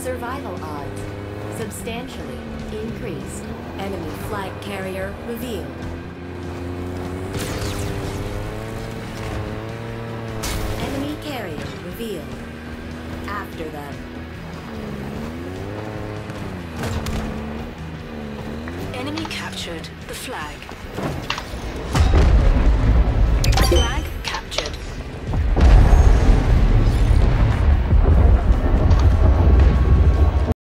Survival odds substantially increased. Enemy flag carrier revealed. Enemy carrier revealed. After them. Enemy captured the flag.